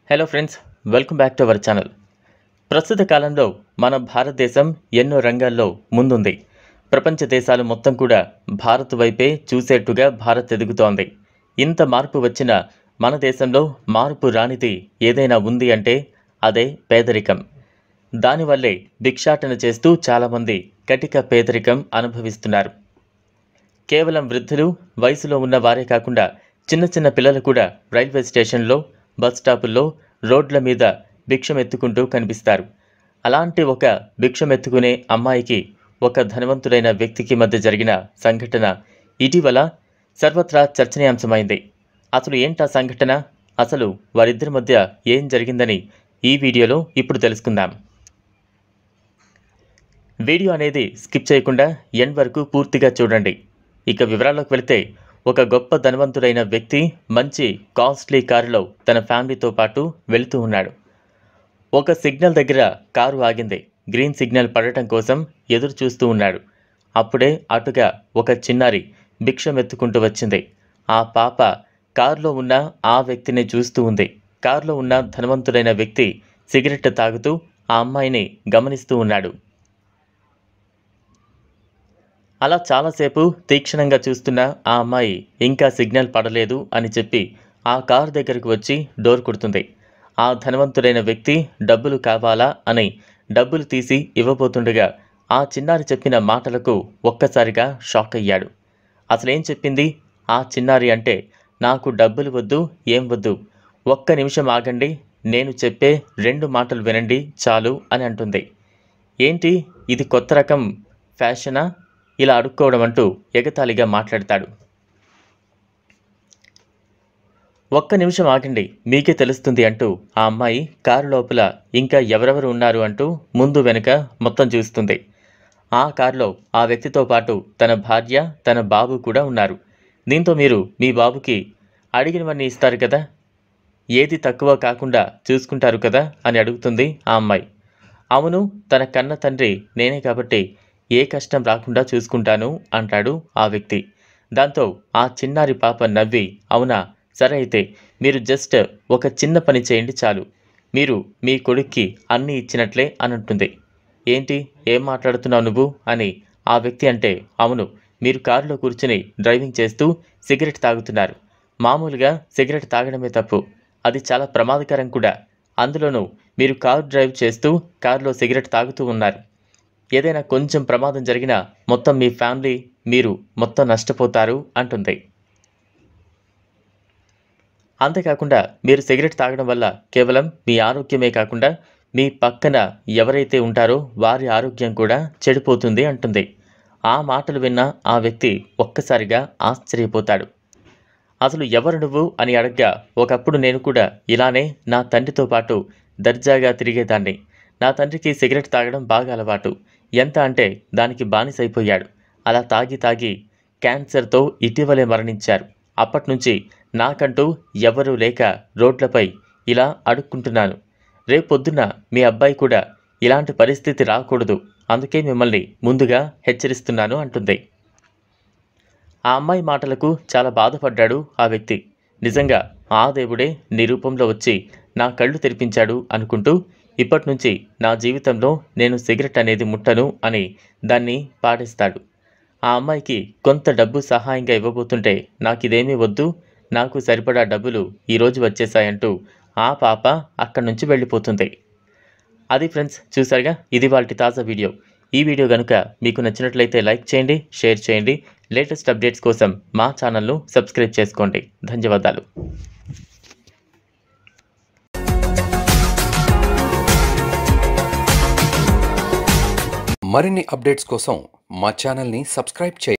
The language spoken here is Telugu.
Hello friends, welcome back to our channel. ప్రస్తుత కాలంలో మన భారతదేశం ఎన్నో రంగాల్లో ముందుంది. ప్రపంచ దేశాలు మొత్తం కూడా భారత్ వైపే చూసేట్టుగా భారత్ ఎదుగుతోంది. ఇంత మార్పు వచ్చిన మన దేశంలో మార్పు రానిది ఏదైనా ఉంది అంటే అదే పేదరికం. దానివల్లే భిక్షాటన చేస్తూ చాలామంది కటిక పేదరికం అనుభవిస్తున్నారు. కేవలం వృద్ధులు, వయసులో ఉన్న వారే కాకుండా చిన్న చిన్న పిల్లలు కూడా రైల్వే స్టేషన్లో, బస్ స్టాపుల్లో, రోడ్ల మీద భిక్షమెత్తుకుంటూ కనిపిస్తారు. అలాంటి ఒక భిక్షమెత్తుకునే అమ్మాయికి ఒక ధనవంతుడైన వ్యక్తికి మధ్య జరిగిన సంఘటన ఇటీవల సర్వత్రా చర్చనీయాంశమైంది. అసలు ఏంటా సంఘటన, అసలు వారిద్దరి మధ్య ఏం జరిగిందని ఈ వీడియోలో ఇప్పుడు తెలుసుకుందాం. వీడియో అనేది స్కిప్ చేయకుండా ఎండ్ వరకు పూర్తిగా చూడండి. ఇక వివరాల్లోకి వెళితే, ఒక గొప్ప ధనవంతుడైన వ్యక్తి మంచి కాస్ట్లీ కారులో తన ఫ్యామిలీతో పాటు వెళుతూ ఉన్నాడు. ఒక సిగ్నల్ దగ్గర కారు ఆగింది. గ్రీన్ సిగ్నల్ పడటం కోసం ఎదురు చూస్తూ ఉన్నాడు. అప్పుడే అటుగా ఒక చిన్నారి భిక్షమెత్తుకుంటూ వచ్చింది. ఆ పాప కారులో ఉన్న ఆ వ్యక్తిని చూస్తూ ఉంది. కారులో ఉన్న ధనవంతుడైన వ్యక్తి సిగరెట్ తాగుతూ ఆ అమ్మాయిని గమనిస్తూ ఉన్నాడు. అలా చాలాసేపు తీక్షణంగా చూస్తున్న ఆ అమ్మాయి ఇంకా సిగ్నల్ పడలేదు అని చెప్పి ఆ కారు దగ్గరకు వచ్చి డోర్ కొడుతుంది. ఆ ధనవంతుడైన వ్యక్తి డబ్బులు కావాలా అని డబ్బులు తీసి ఇవ్వబోతుండగా ఆ చిన్నారి చెప్పిన మాటలకు ఒక్కసారిగా షాక్ అయ్యాడు. అసలేం చెప్పింది ఆ చిన్నారి అంటే, నాకు డబ్బులు వద్దు, ఏం వద్దు, ఒక్క నిమిషం ఆగండి, నేను చెప్పే 2 మాటలు వినండి చాలు అని అంటుంది. ఏంటి ఇది, కొత్త రకం ఫ్యాషనా ఇలా అడుక్కోవడం అంటూ ఎగతాళిగా మాట్లాడతాడు. ఒక్క నిమిషం ఆగండి, మీకే తెలుస్తుంది అంటూ ఆ అమ్మాయి కారు లోపల ఇంకా ఎవరెవరు ఉన్నారు అంటూ ముందు వెనుక మొత్తం చూస్తుంది. ఆ కారులో ఆ వ్యక్తితో పాటు తన భార్య, తన బాబు కూడా ఉన్నారు. దీంతో మీరు మీ బాబుకి అడిగినవన్నీ ఇస్తారు కదా, ఏది తక్కువ కాకుండా చూసుకుంటారు కదా అని అడుగుతుంది ఆ అమ్మాయి. అవును, తన కన్న తండ్రి నేనే కాబట్టి ఏ కష్టం రాకుండా చూసుకుంటాను అంటాడు ఆ వ్యక్తి. దాంతో ఆ చిన్నారి పాప నవ్వి, అవునా, సరే అయితే మీరు జస్ట్ ఒక చిన్న పని చేయండి చాలు, మీరు మీ కొడుక్కి అన్నీ ఇచ్చినట్లే అని అంటుంది. ఏంటి, ఏం మాట్లాడుతున్నావు నువ్వు అని ఆ వ్యక్తి అంటే, అవును, మీరు కారులో కూర్చుని డ్రైవింగ్ చేస్తూ సిగరెట్ తాగుతున్నారు. మామూలుగా సిగరెట్ తాగడమే తప్పు, అది చాలా ప్రమాదకరం కూడా. అందులోనూ మీరు కారు డ్రైవ్ చేస్తూ కారులో సిగరెట్ తాగుతూ ఉన్నారు. ఏదైనా కొంచెం ప్రమాదం జరిగినా మొత్తం మీ ఫ్యామిలీ, మీరు మొత్తం నష్టపోతారు అంటుంది. అంతేకాకుండా మీరు సిగరెట్ తాగడం వల్ల కేవలం మీ ఆరోగ్యమే కాకుండా మీ పక్కన ఎవరైతే ఉంటారో వారి ఆరోగ్యం కూడా చెడిపోతుంది అంటుంది. ఆ మాటలు విన్న ఆ వ్యక్తి ఒక్కసారిగా ఆశ్చర్యపోతాడు. అసలు ఎవరు నువ్వు అని అడగ్గా, ఒకప్పుడు నేను కూడా ఇలానే నా తండ్రితో పాటు దర్జాగా తిరిగేదాన్ని. నా తండ్రికి సిగరెట్ తాగడం బాగా అలవాటు. ఎంత అంటే దానికి బానిసైపోయాడు. అలా తాగి తాగి క్యాన్సర్తో ఇటీవలే మరణించారు. అప్పట్నుంచి నాకంటూ ఎవరూ లేక రోడ్లపై ఇలా అడుక్కుంటున్నాను. రేపొద్దున మీ అబ్బాయి కూడా ఇలాంటి పరిస్థితి రాకూడదు, అందుకే మిమ్మల్ని ముందుగా హెచ్చరిస్తున్నాను అంటుంది. ఆ అమ్మాయి మాటలకు చాలా బాధపడ్డాడు ఆ వ్యక్తి. నిజంగా ఆ దేవుడే నీ రూపంలో వచ్చి నా కళ్ళు తెరిపించాడు అనుకుంటూ ఇప్పటినుంచి నా జీవితంలో నేను సిగరెట్ అనేది ముట్టను అని దాన్ని పాడేస్తాడు. ఆ అమ్మాయికి కొంత డబ్బు సహాయంగా ఇవ్వబోతుంటే, నాకిదేమీ వద్దు, నాకు సరిపడా డబ్బులు ఈరోజు వచ్చేసాయంటూ ఆ పాప అక్కడి నుంచి వెళ్ళిపోతుంది. అది ఫ్రెండ్స్, చూసారుగా, ఇది వాటి తాజా వీడియో. ఈ వీడియో కనుక మీకు నచ్చినట్లయితే లైక్ చేయండి, షేర్ చేయండి. లేటెస్ట్ అప్డేట్స్ కోసం మా ఛానల్ను సబ్స్క్రైబ్ చేసుకోండి. ధన్యవాదాలు. మరిన్ని అప్డేట్స్ కోసం మా ఛానల్ని సబ్స్క్రైబ్ చేయండి.